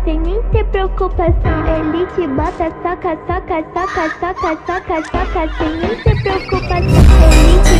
sem nem ter preocupação. Ele te bota, soca, soca, soca, soca, soca, soca, sem nem ter preocupação. Ele te